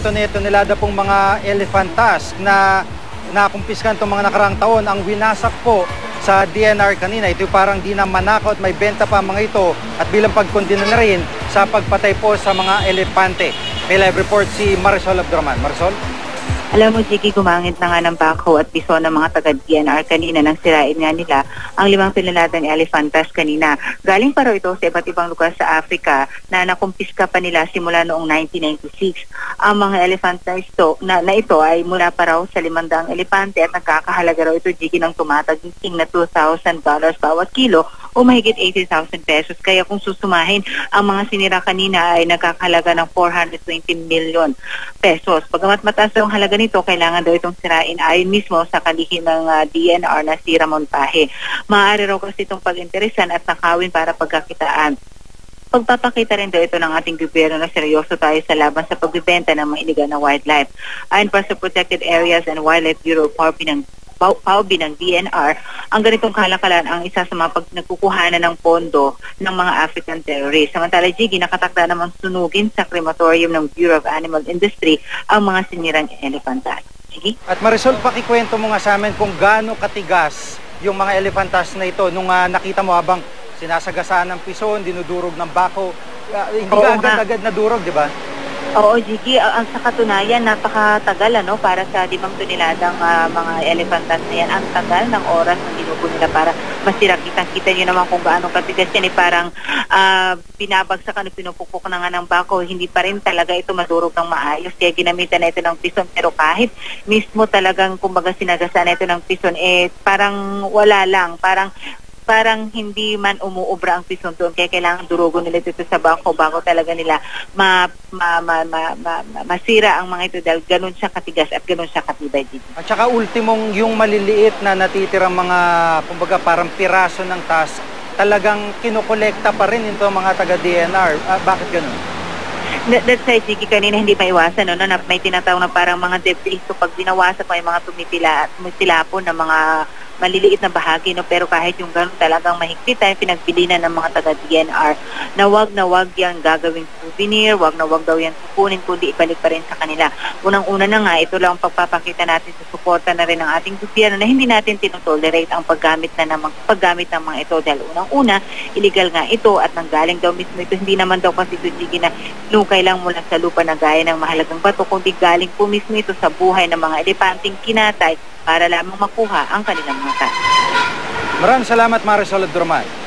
tonelada pong mga elephant tusk na nakumpiskan itong mga nakarang taon. Ang winasak po sa DNR kanina, ito parang di na manakot, may benta pa mga ito at bilang pagkondena na rin sa pagpatay po sa mga elepante. May live report si Marisol Abdurman. Marisol? Alam mo, Jiggy, gumangit na nga ng bako at piso ng mga taga-DNR kanina nang sirain nga nila ang 5 toneladang elephant tusk kanina. Galing pa raw ito sa iba't ibang lugar sa Africa na nakumpiska pa nila simula noong 1996. Ang mga elephant tusk na ito ay mula pa raw sa 500 elepante at nagkakahalaga raw ito, Jiggy, ng tumataging na $2,000 bawat kilo o mahigit 80,000 pesos. Kaya kung susumahin, ang mga sinira kanina ay nagkakahalaga ng 420 million pesos. Pagamat mataas ang halaga nito, kailangan daw itong sirain ayon mismo sa kalihim ng DNR na si Ramon Pahe. Maaari raw kasi itong pag-interesan at nakawin para pagkakitaan. Pagpapakita rin daw ito ng ating gobyerno na seryoso tayo sa laban sa pagbibenta ng mga iligal na wildlife. Ayon pa sa Protected Areas and Wildlife Bureau, PAWB ng DNR, ang ganitong kalakalan ang isa sa mga nagkukuhanan ng pondo ng mga African terrorists. Samantala, Jiggy, nakatakda naman sunugin sa crematorium ng Bureau of Animal Industry ang mga sinirang elephant tusk. Jiggy? At Marisol, pakikwento mo nga sa amin kung gaano katigas yung mga elephant tusk na ito nung nakita mo habang sinasagasaan ng pison, dinudurog ng bako. Hindi ka agad-agad nadurog, di ba? Oo, Jiggy, ang sa katunayan, napakatagal para sa 5 toneladang mga elephant tusk na yan. Ang tagal ng oras na dinugo nila para masira. Kitang-kita nyo naman kung gaano katigas yan. Parang binabagsak, pinupukpok na nga ng bako. Hindi pa rin talaga ito madurog ng maayos. Kaya ginamitan na ito ng pison. Pero kahit mismo talagang, kumbaga, sinagasaan na ito ng pison, parang wala lang. Parang hindi man umuubra ang pison doon, kaya kailangan durugo nila dito sa bako bago talaga nila masira ang mga ito dahil ganun siya katigas at ganun siya katibay. At saka ultimong yung maliliit na natitirang mga, kumbaga, parang piraso ng tusk, talagang kinukolekta pa rin ito mga taga-DNR. Bakit ganun? That's why, Jiggy, kanina hindi maiwasan na may tinatawag na parang mga debris. So pag binawasan may mga tumitilapon na mga maliliit na bahagi, pero kahit yung gano'n talagang mahigpit tayo pinagpilinan ng mga taga-DNR na wag yan gagawing souvenir, wag daw yan kukunin, kundi ibalik pa rin sa kanila. Unang-una na nga, ito lang ang pagpapakita natin sa suporta na rin ng ating gobyerno na hindi natin tinotolerate ang paggamit ng mga ito dahil unang-una, illegal nga ito at nanggaling daw mismo ito, hindi naman daw kasi ito, Jiggy, na nukay lang mula sa lupa na gaya ng mahalagang bato, kundi galing po mismo ito sa buhay ng mga elepanting kinatay para lamang makuha ang kanilang mga task. Maraming salamat, Marisol Abdurman.